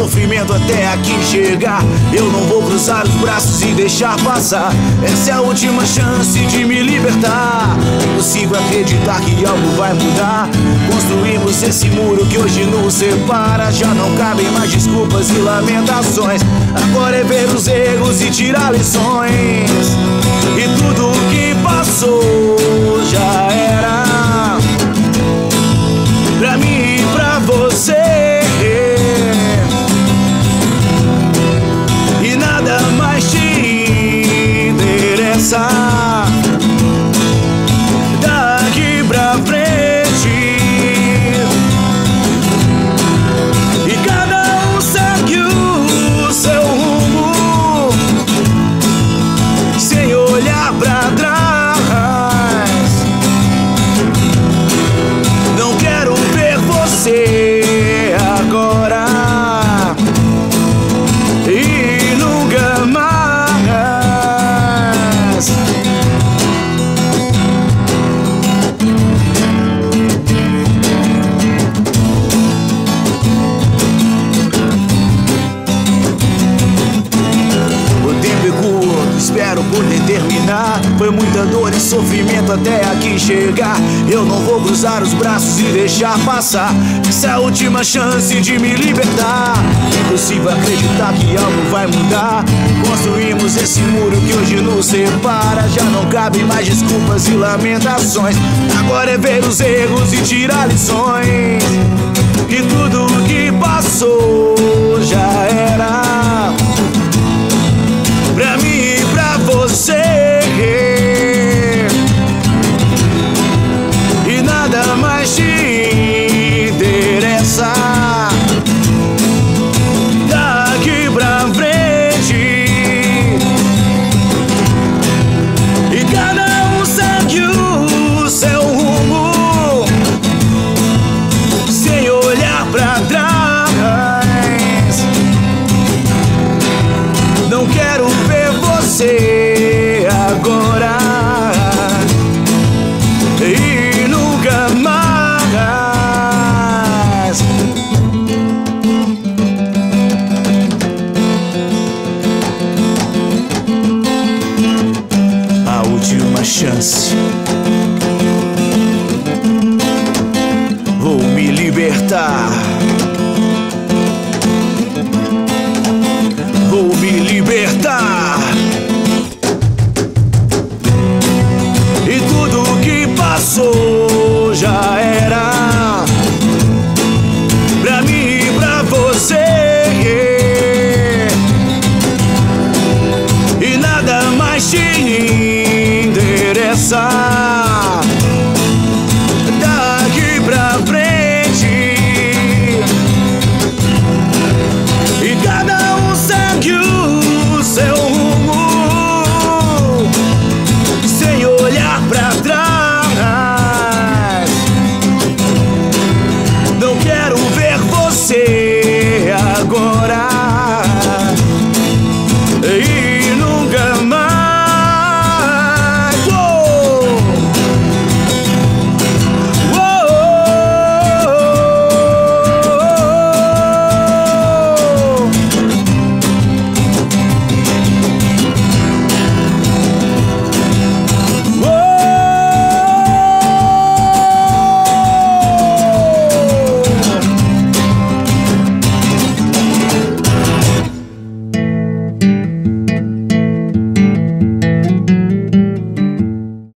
sofrimento até aqui chegar. Eu não vou cruzar os braços e deixar passar. Essa é a última chance de me libertar. Não consigo acreditar que algo vai mudar. Construímos esse muro que hoje nos separa. Já não cabem mais desculpas e lamentações. Agora é ver os erros e tirar lições. E tudo o que passou já era. Pra mim e pra você. E nada mais te interessa. Daqui pra frente. E cada um segue o seu rumo, sem olhar pra trás. Não quero ver você agora e nunca mais. O tempo é curto, espero poder terminar. Foi muita dor e sofrimento até aqui chegar. Eu não vou cruzar os braços e deixar passar. Essa é a última chance de me libertar. É impossível acreditar que algo vai mudar. Construímos esse muro que hoje nos separa. Já não cabem mais desculpas e lamentações. Agora é ver os erros e tirar lições. E tudo o que passou já era. Pra mim e pra você. E nada mais te interessa. Daqui pra frente. E cada um segue o seu rumo, sem olhar pra trás. Não quero ver você agora e nunca mais. A última chance. Vou me libertar.